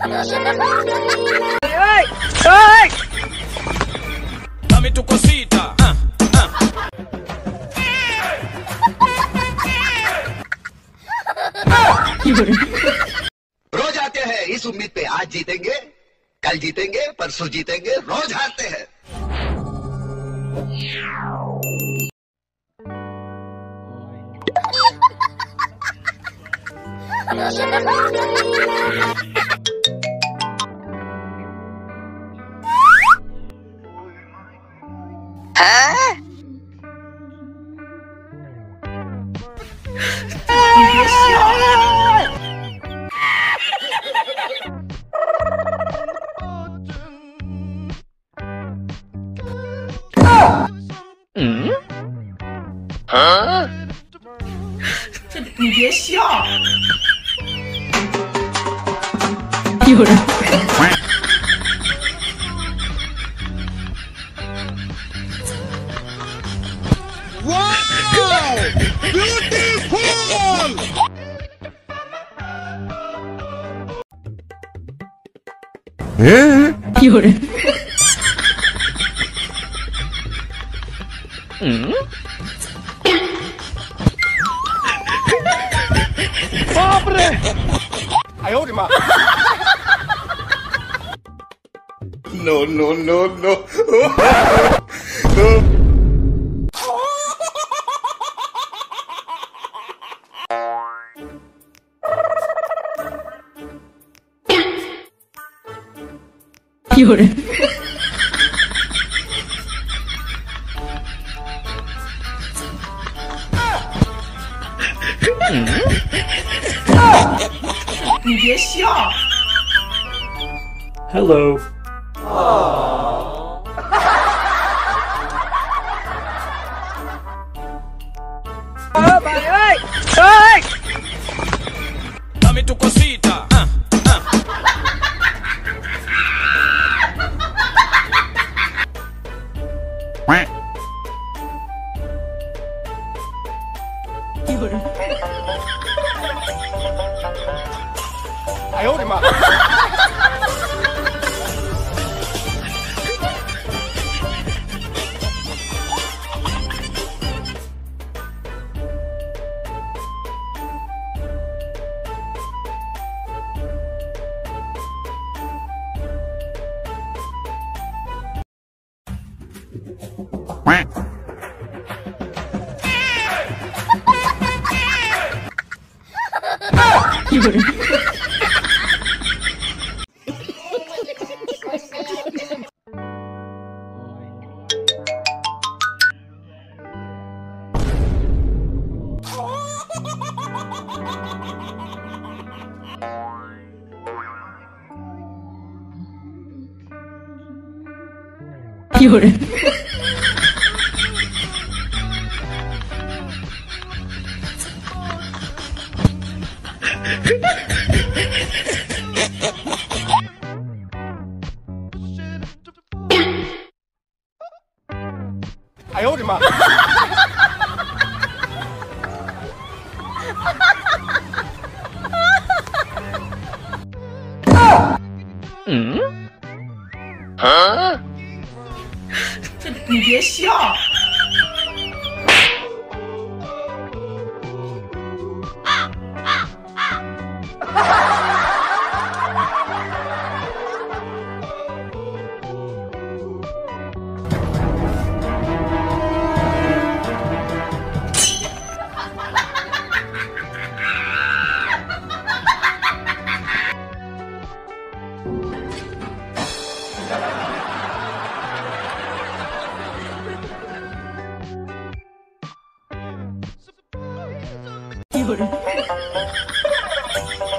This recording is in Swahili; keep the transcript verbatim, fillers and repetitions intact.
Hey! Hey! Dame tu cosita. Ah, ah. रोज आते हैं इस उम्मीद पे आज जीतेंगे, कल जीतेंगे, परसों जीतेंगे, रोज हारते हैं। Huh? 你别笑。有人。 Wow! Beautiful! 有人。 嗯。Pobre! 哎呦我的妈 ！No no no no！ 有人。你别笑。 Hello. Hey! Hey! Dame tu cosita. Ah, ah. Quack. 有人。 哎呦我的妈！ 有人。有人。 哎呦我的妈！嗯？啊？ 你别笑。有人。